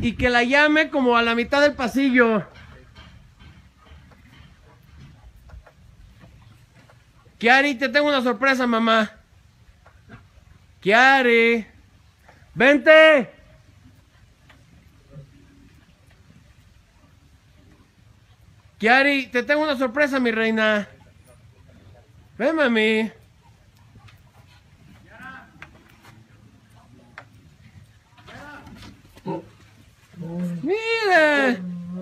y que la llame como a la mitad del pasillo. Kiari, te tengo una sorpresa, mamá. Kiari, vente. Kiari, te tengo una sorpresa, mi reina. Ven, mami. Mira.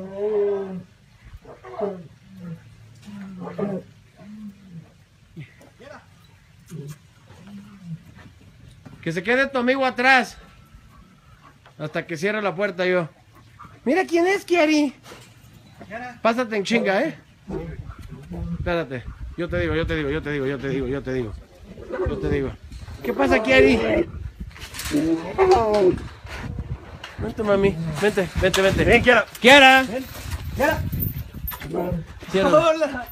Que se quede tu amigo atrás. Hasta que cierre la puerta yo. Mira quién es, Kiari. Pásate en chinga, ¿eh? Espérate. Yo te digo. ¿Qué pasa, Kiari? Vente, mami. Vente. Ven, Kiara. Kiara. Ven, Kiara. Cierra. Hola.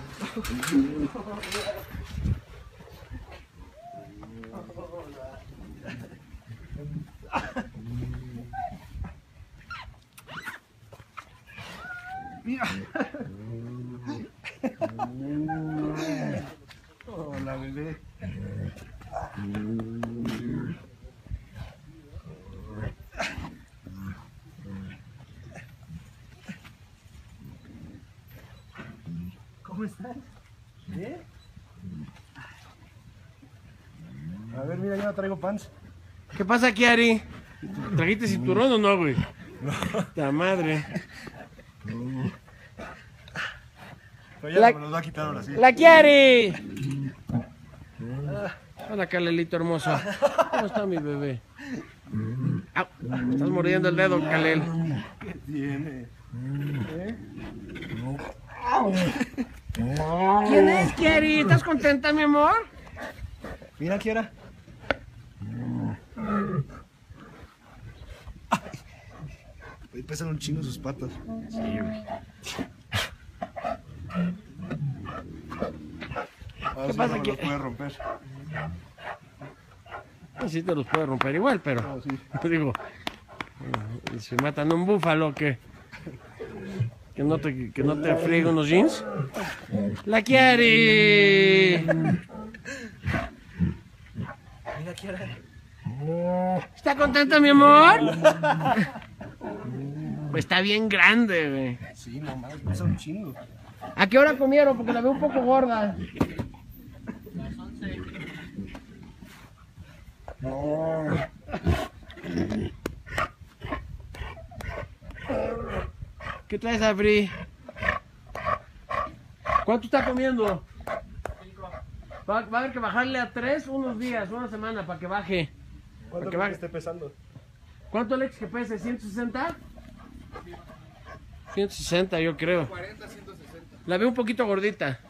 Mira. Hola, bebé. ¿Cómo estás? ¿Bien? A ver, mira, yo no traigo pants. ¿Qué pasa, Kiari? ¿Trajiste cinturón o no, güey? No. La madre. Pero ya me los va a quitar ahora sí. ¡La Kiari! Hola, Calelito hermoso. ¿Cómo está mi bebé? Au, me estás mordiendo el dedo, Calel. ¿Qué tiene? ¿Quién es, Kiari? ¿Estás contenta, mi amor? Mira, Kiara. Ay, pesan un chingo sus patas. Sí, güey. ¿Qué pasa no que- me los puede romper? Sí te los puede romper igual, pero... No, sí. Digo, si matan a un búfalo, que no te friegue unos jeans. ¡La Kiari! Mira, Kiara. ¿Está contenta, mi amor? Pues está bien grande, güey. Sí, no mames, pesa un chingo. ¿A qué hora comieron? Porque la veo un poco gorda. ¿Qué traes, Abri? ¿Cuánto está comiendo? 5. Va a haber que bajarle a 3 unos días, una semana, para que baje. ¿Cuánto que crees va- que esté pesando? ¿Cuánto Alex que pese? ¿160? 160 yo creo. 40, 160. La veo un poquito gordita.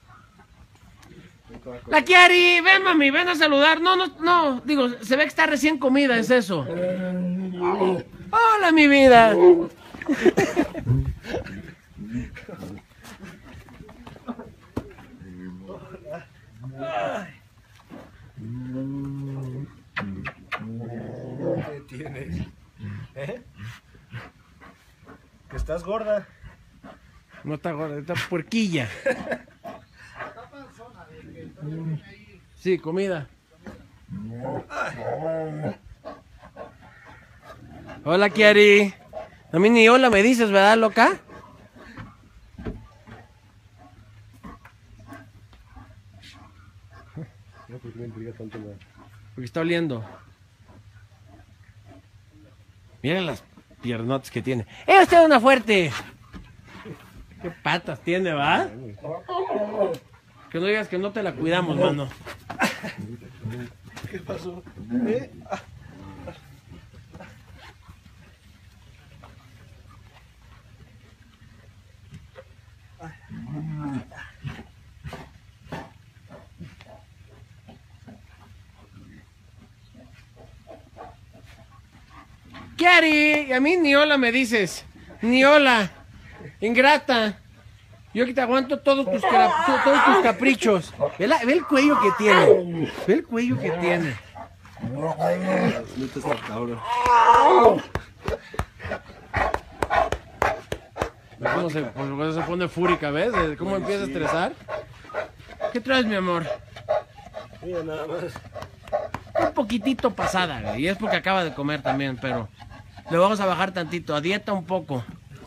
La Kiari, ven mami, ven a saludar. No, digo, se ve que está recién comida, es eso. Hola, mi vida. ¿Qué tienes? ¿Eh? Que estás gorda. No está gorda, está puerquilla. Sí, comida. Hola, Kiari. A mí ni hola me dices, ¿verdad, loca? No, porque me intriga tanto la... Porque está oliendo. Miren las piernotas que tiene. Usted es una fuerte! ¿Qué patas tiene, va? Que no digas que no te la cuidamos, mano. ¿Qué pasó? Kiari, a mí ni hola me dices. Ni hola. Ingrata. Yo que te aguanto todos tus caprichos. Ve el cuello que tiene. Ve el cuello que tiene. Neta está cabrón. ¿Cómo se, por qué se pone fúrica, ves? ¿Cómo empieza a estresar? ¿Qué traes, mi amor? Mira, nada más. Un poquitito pasada, güey. Y es porque acaba de comer también, pero le vamos a bajar tantito, a dieta un poco.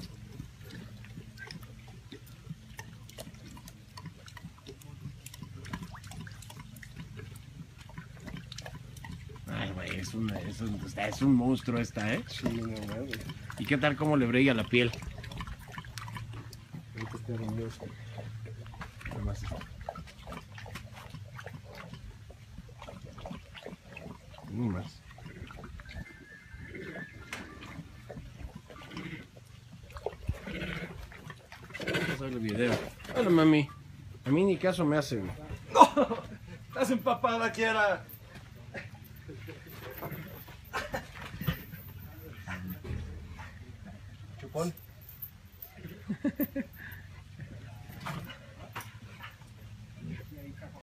Ay, güey, es un monstruo esta, ¿eh? Sí, no mames. ¿Y qué tal cómo le brilla la piel? Ahorita está hermoso. Nada más. Más. Vamos a ver el video. Bueno, mami, a mí ni caso me hacen. ¡No! ¡Estás empapada, Kiara! Chupón.